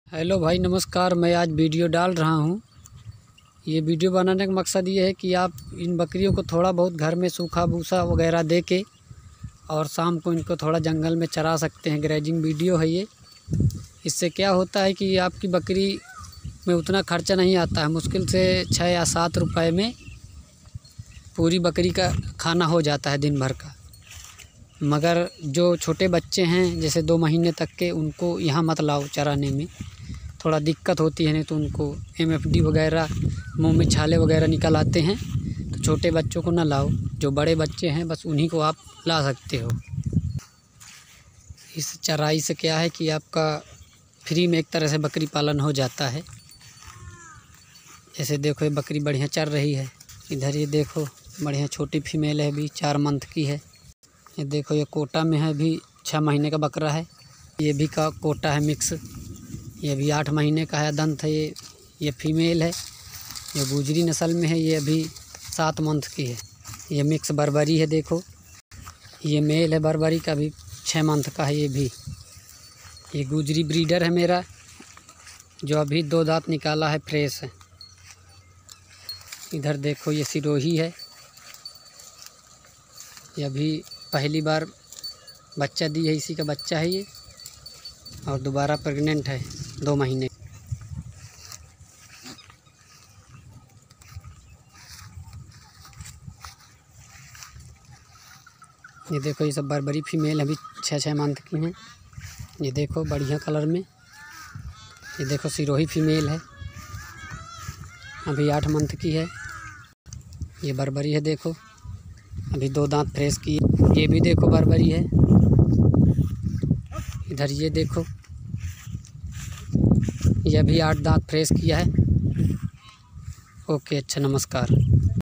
Hello भाई नमस्कार। मैं आज वीडियो डाल रहा हूँ। ये वीडियो बनाने का मकसद ये है कि आप इन बकरियों को थोड़ा बहुत घर में सूखा भूसा वगैरह दे के और शाम को इनको थोड़ा जंगल में चरा सकते हैं। ग्रेजिंग वीडियो है ये। इससे क्या होता है कि आपकी बकरी में उतना खर्चा नहीं आता है। मुश्किल से 6 या 7 रुपए में पूरी बकरी का खाना हो जाता है दिन भर का। मगर जो छोटे बच्चे हैं जैसे 2 महीने तक के, उनको यहाँ मत लाओ चराने में, थोड़ा दिक्कत होती है। नहीं तो उनको MFD वगैरह, मुंह में छाले वगैरह निकल आते हैं। तो छोटे बच्चों को ना लाओ। जो बड़े बच्चे हैं बस उन्हीं को आप ला सकते हो। इस चराई से क्या है कि आपका फ्री में एक तरह से बकरी पालन हो जाता है। जैसे देखो ये बकरी बढ़िया चर रही है। इधर ये देखो बढ़िया छोटी फीमेल है, अभी 4 मंथ की है। ये देखो ये कोटा में है, अभी 6 महीने का बकरा है। ये भी का कोटा है मिक्स। ये अभी 8 महीने का है, दंत है। ये फीमेल है, ये गुजरी नस्ल में है। ये अभी 7 मंथ की है। ये मिक्स बर्बरी है। देखो ये मेल है बर्बरी का, अभी 6 मंथ का है। ये भी ये गुजरी ब्रीडर है मेरा, जो अभी 2 दांत निकाला है, फ्रेश है। इधर देखो ये सिरोही है। ये अभी पहली बार बच्चा दी है, इसी का बच्चा है ये, और दोबारा प्रेग्नेंट है 2 महीने। ये देखो ये सब बर्बरी फीमेल अभी 6 मंथ की हैं। ये देखो बढ़िया कलर में। ये देखो सिरोही फीमेल है, अभी 8 मंथ की है। ये बर्बरी है, देखो अभी 2 दांत फ्रेश की है। ये भी देखो बर्बरी है। इधर ये देखो ये अभी 8 दांत फ्रेश किया है। ओके, अच्छा, नमस्कार।